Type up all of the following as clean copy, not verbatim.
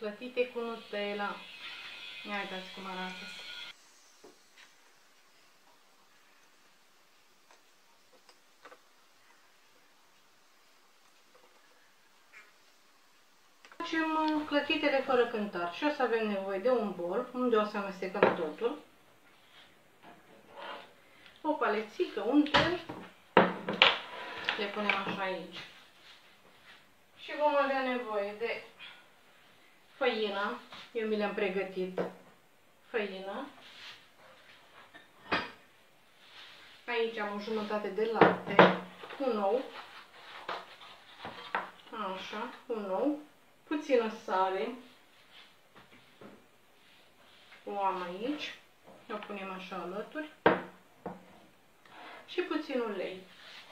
clătite cu Nutella. Ia uitați cum arată. Facem clătitele fără cântar și o să avem nevoie de un bol unde o să amestecăm totul, o palețică, un tel, le punem așa aici și vom avea nevoie de făină, eu mi le-am pregătit, făină, aici am o jumătate de lapte, un ou, așa, un ou, puțină sare, o am aici, o punem așa alături și puțin ulei.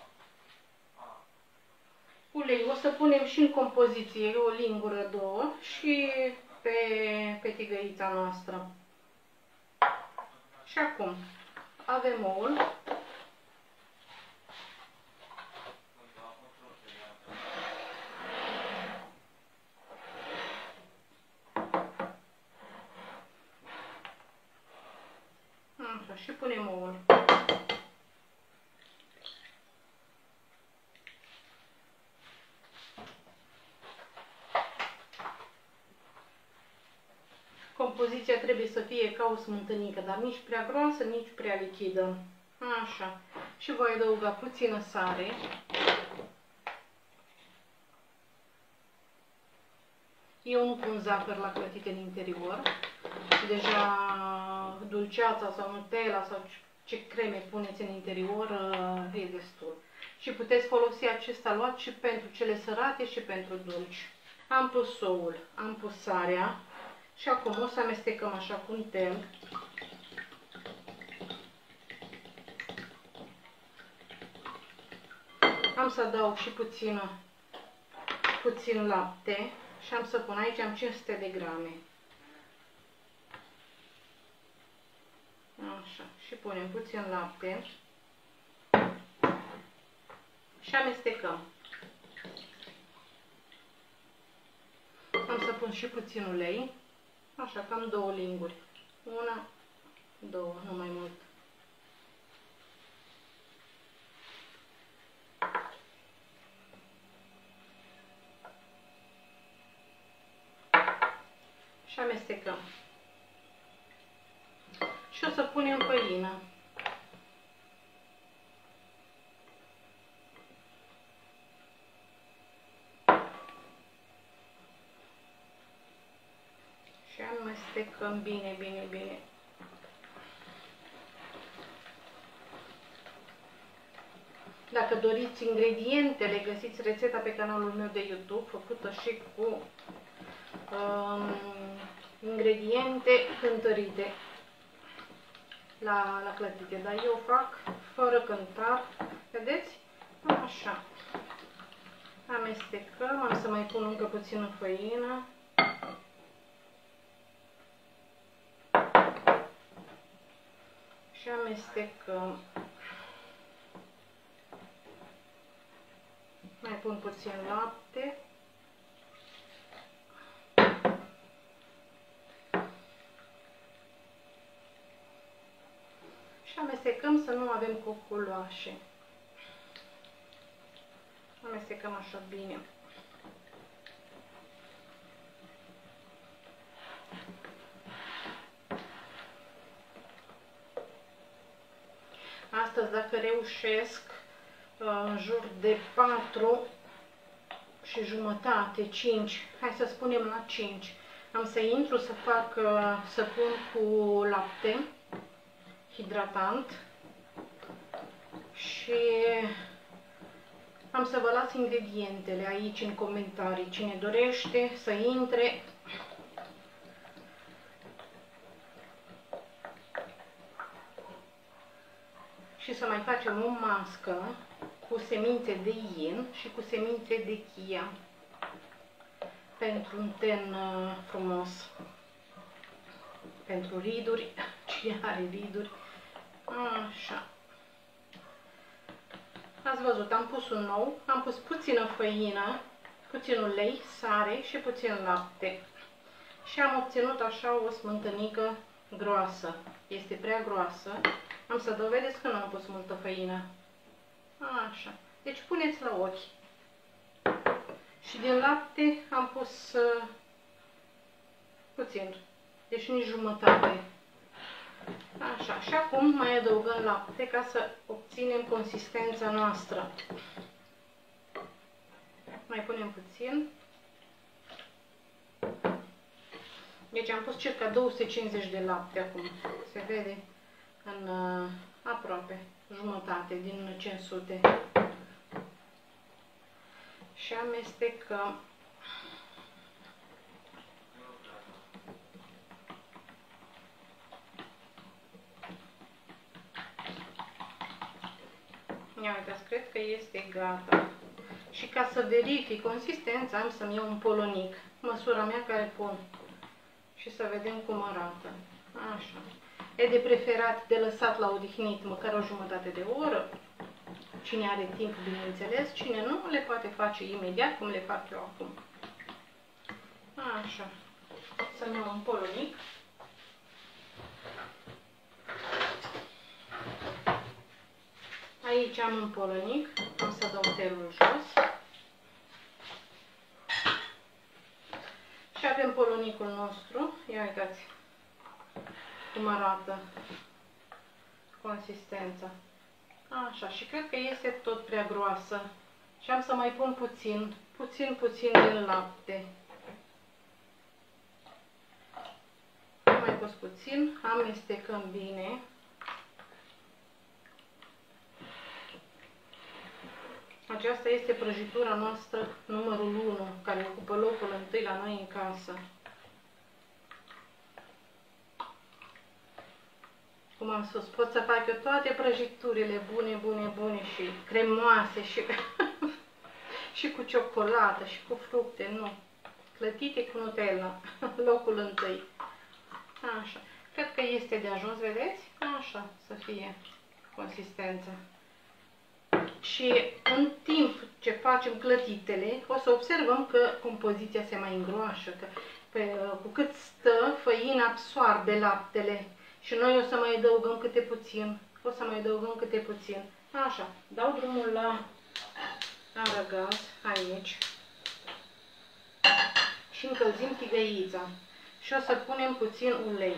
Ulei o să punem și în compoziție, o lingură, două și pe tigăița noastră. Și acum avem oul. Așa, și punem oul. Compoziția trebuie să fie ca o smântânică, dar nici prea groasă, nici prea lichidă. Așa. Și voi adăuga puțină sare. Eu nu pun zahăr la clătite în interior. Deja dulceața sau Nutella sau ce creme puneți în interior e destul. Și puteți folosi acest aluat și pentru cele sărate și pentru dulci. Am pus oul, am pus sarea. Și acum o să amestecăm așa cu un tel. Am să adaug și puțin lapte și am să pun aici, am 500 de grame. Așa, și punem puțin lapte și amestecăm. Am să pun și puțin ulei. Așa, cam 2 linguri. Una, 2, nu mai mult. Și amestecăm. Și o să punem făină. Și amestecăm bine, bine, bine. Dacă doriți ingredientele, găsiți rețeta pe canalul meu de YouTube, făcută și cu ingrediente cântărite la clătite. Dar eu fac fără cântar. Vedeți? Așa. Amestecăm. Am să mai pun încă puțină făină. Și amestecăm. Mai pun puțin lapte. Și amestecăm să nu avem coculoașe. Amestecăm așa bine. Astăzi, dacă reușesc, în jur de 4 și jumătate, 5, hai să spunem la 5, am să intru să fac, să pun cu lapte hidratant și am să vă las ingredientele aici în comentarii. Cine dorește să intre. Și să mai facem o mască cu semințe de yin și cu semințe de chia pentru un ten frumos, pentru riduri, cine are riduri. Așa. Ați văzut, am pus un ou, am pus puțină făină, puțin ulei, sare și puțin lapte. Și am obținut așa o smântânică groasă. Este prea groasă. Am să dovedesc că nu am pus multă făină. Așa. Deci puneți la ochi. Și din lapte am pus puțin. Deci nici jumătate. Așa. Și acum mai adăugăm lapte ca să obținem consistența noastră. Mai punem puțin. Deci am pus circa 250 de lapte acum. Se vede în aproape jumătate din 500. Și amestecăm. Ia uitați, cred că este gata. Și ca să verific consistența, am să-mi iau un polonic, măsura mea care pun. Și să vedem cum arată. Așa. E de preferat de lăsat la odihnit măcar o jumătate de oră. Cine are timp, bineînțeles. Cine nu, le poate face imediat, cum le fac eu acum. Așa. Să-mi iau un polonic. Aici am un polonic. Am să dau telul jos. Și avem polonicul nostru. Ia uitați cum arată consistența. Așa, și cred că este tot prea groasă. Și am să mai pun puțin din lapte. Am mai pus puțin, amestecăm bine. Aceasta este prăjitura noastră numărul 1, care ocupă locul întâi la noi în casă. Cum am spus, pot să fac eu toate prăjiturile bune și cremoase și, și cu ciocolată și cu fructe, nu. Clătite cu Nutella, locul întâi. Așa. Cred că este de ajuns, vedeți? Așa să fie consistența. Și în timp ce facem clătitele, o să observăm că compoziția se mai îngroașă, că cu cât stă, făina absoarbe laptele. Și noi o să mai adăugăm câte puțin. Așa, dau drumul la arăgaz aici și încălzim tigăița. Și o să punem puțin ulei.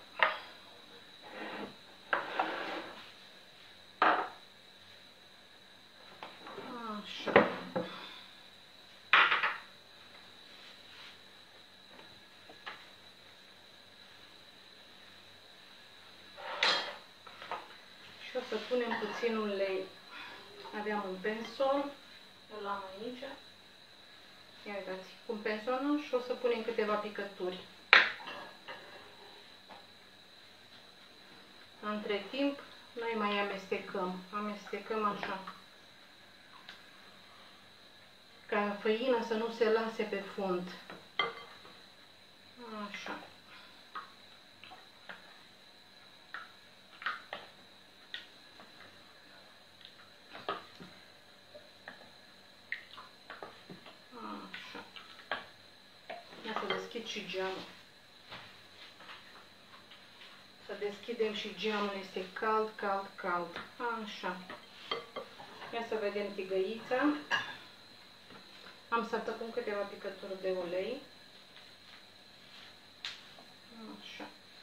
Așa. Și o să punem puțin ulei. Aveam un pensol, îl am aici. Ia uitați, cu pensonul și o să punem câteva picături. Între timp, noi mai amestecăm așa. Ca făina să nu se lase pe fund. Așa. Așa. Ia să deschid și geamul. Să deschidem și geamul, este cald. Așa. Ia să vedem tigăița. Am să pun câteva picături de ulei. Așa.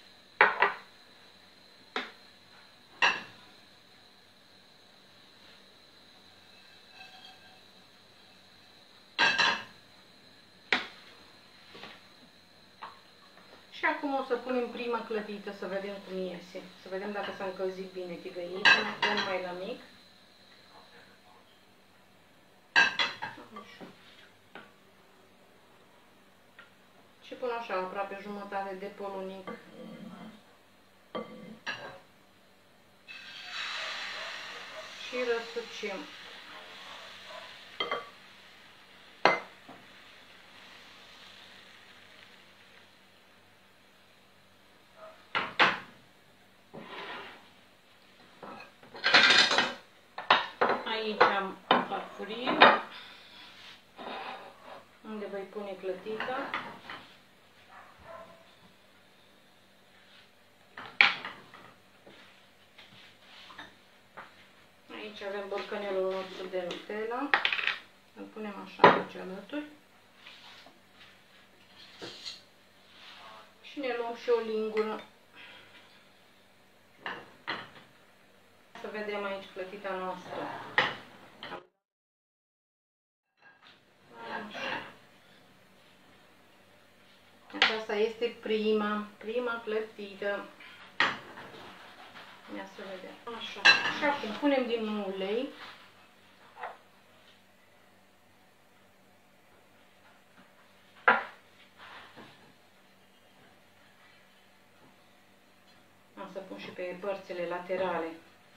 Și acum o să punem prima clătită să vedem cum iese. Să vedem dacă s-a încălzit bine tigăița. Pun mai la mic. Așa. Și pun așa aproape jumătate de polonic. Și răsucim. Aici am farfurie, unde voi pune clătita. avem borcanelul nostru de Nutella. Îl punem așa aici alături. Și ne luăm și o lingură. Să vedem aici clătita noastră. Aceasta este prima clătită. Ia să vedem. Așa. Și acum punem din nou ulei. Am să pun și pe părțile laterale.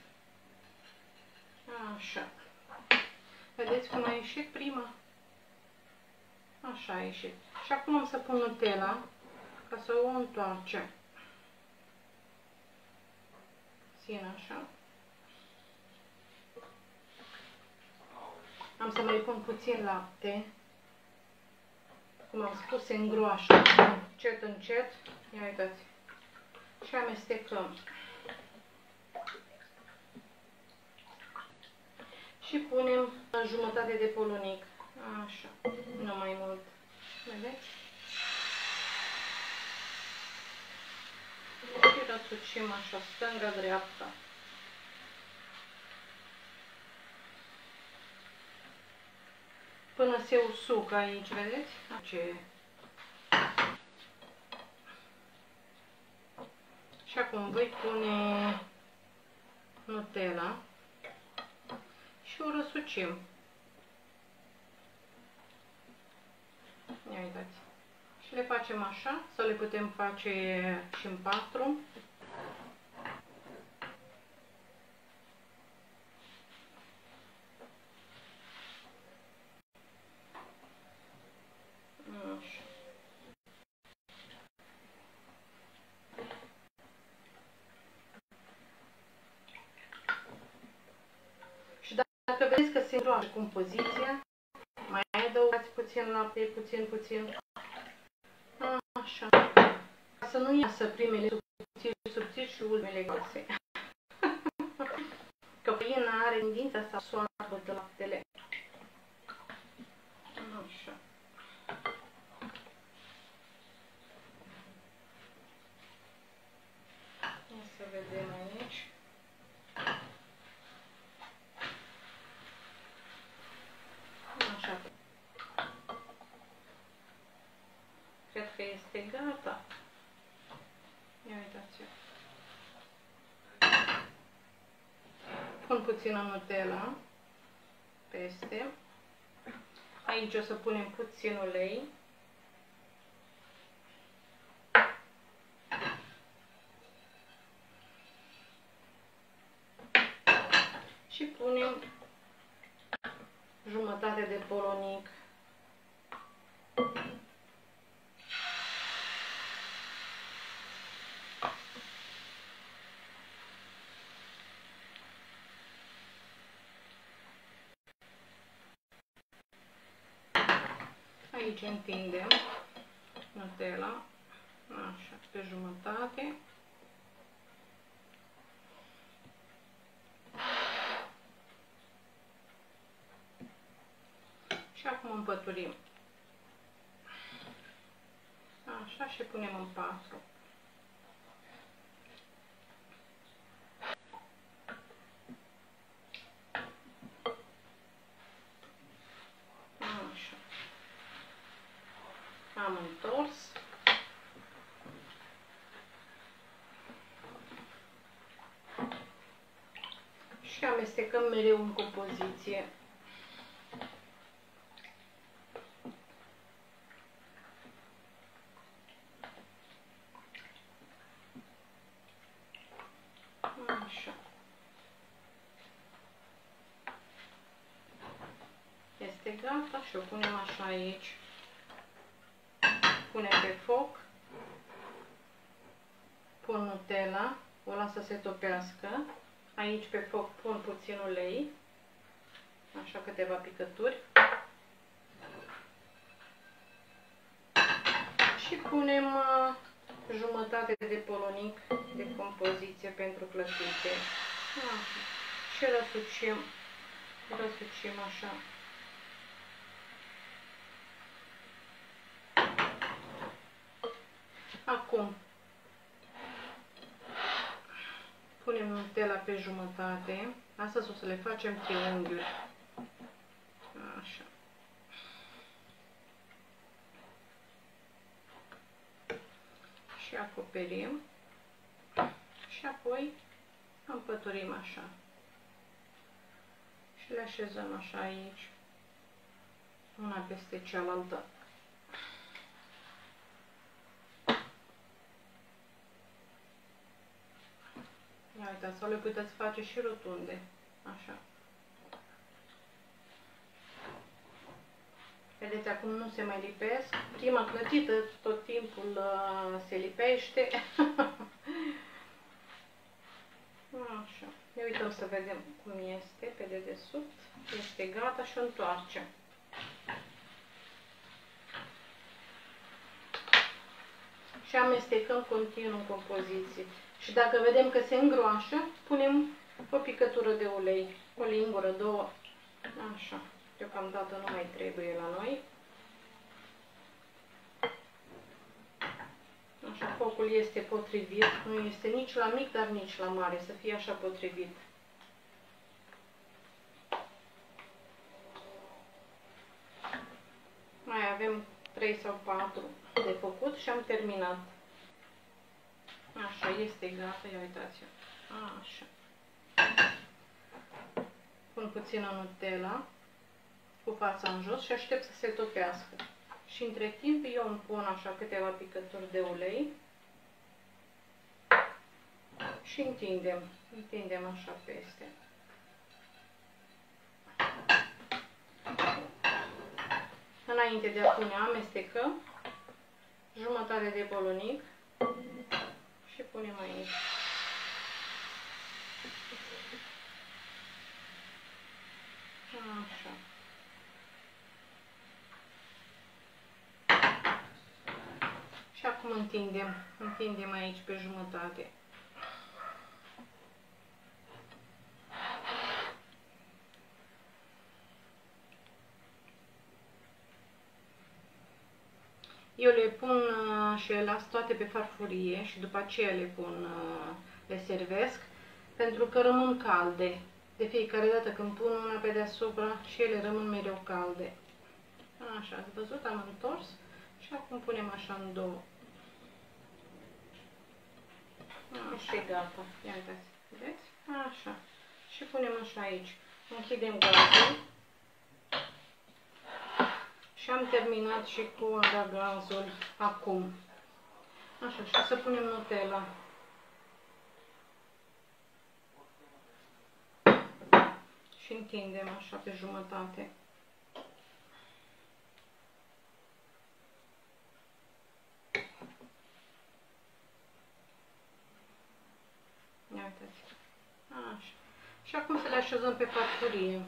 Așa. Vedeți cum a ieșit prima? Așa a ieșit. Și acum am să pun Nutella ca să o întoarcem. Țin așa. Am să mai pun puțin lapte. Cum am spus, se îngroașă încet, încet. Ia uitați. Și amestecăm. Și punem jumătate de polonic. Așa, nu mai mult. Vedeți? Și răsucim așa, stânga-dreapta. Până se usucă aici, vedeți? Ce... Și acum voi pune Nutella și o răsucim. Ia uitați. Și le facem așa, să le putem face și în 4. Așa. Și dacă vedeți că se îngroașă compoziția, mai adăugați puțin lapte, puțin. Așa. Ca să nu iasă primele subțiri și ultimele groase. Că făina are tendința să absoarbă de laptele. Așa. Ia să vedem aici. Așa. Cred că este gata. Ia uitați-o. Pun puțină Nutella peste. Aici o să punem puțin ulei. Și punem jumătate de polonic. Aici întindem Nutella, așa, pe jumătate. Și acum împăturim. Așa, și punem în 4. Așa. Am întors. Și amestecăm mereu în compoziție. Așa. Este gata și o punem așa aici. Punem pe foc. Pun Nutella, o las să se topească. Aici pe foc pun puțin ulei. Așa, câteva picături. Și punem jumătate de polonic de compoziție pentru clătite. Și răsucim răsucim așa. Acum punem Nutella pe jumătate. Astăzi o să le facem triunghiuri. Așa. Și acoperim. Și apoi împăturim așa. Și le așezăm așa aici, una peste cealaltă. Ia uitați, sau le puteți face și rotunde, așa. Vedeți, acum nu se mai lipesc. Prima clătită tot timpul se lipește. Așa. Ne uităm să vedem cum este pe dedesubt. Este gata și o întoarcem. Și amestecăm continuu compoziții. Și dacă vedem că se îngroașă, punem o picătură de ulei. O lingură, două. Așa. Deocamdată nu mai trebuie la noi. Așa, focul este potrivit. Nu este nici la mic, dar nici la mare. Să fie așa potrivit. Mai avem 3 sau 4 de făcut și am terminat. Așa, este gata, ia uitați-o. Așa. Pun puțină Nutella cu fața în jos și aștept să se topească. Și între timp eu îmi pun așa câteva picături de ulei și întindem așa peste. Înainte de a pune, amestecăm jumătate de bolonic și punem aici. Așa. Și acum întindem aici pe jumătate. Eu le pun și le las toate pe farfurie și după aceea le servesc, pentru că rămân calde. De fiecare dată când pun una pe deasupra și ele rămân mereu calde. Așa, ați văzut? Am întors și acum punem așa în două. Așa e gata. Ia uitați, vedeți? Așa. Și punem așa aici. Închidem gazul. Și am terminat și cu gazul acum. Așa, și să punem Nutella. Și întindem așa pe jumătate. Ia uitați. Așa. Și acum să le așezăm pe farfurie.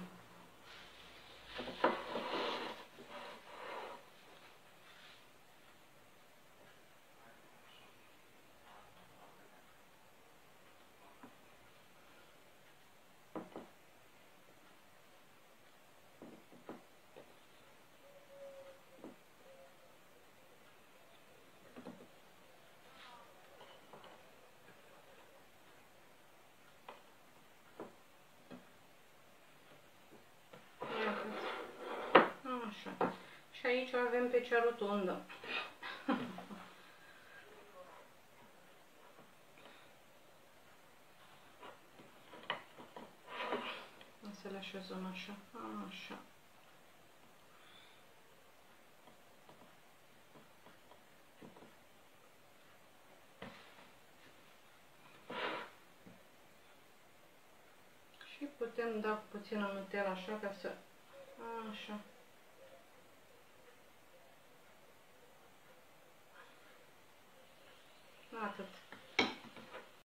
Așa. Și aici avem pe cea rotundă. Să le așezăm așa. Așa. Și putem da puțină Nutella așa ca să... Așa. Atât.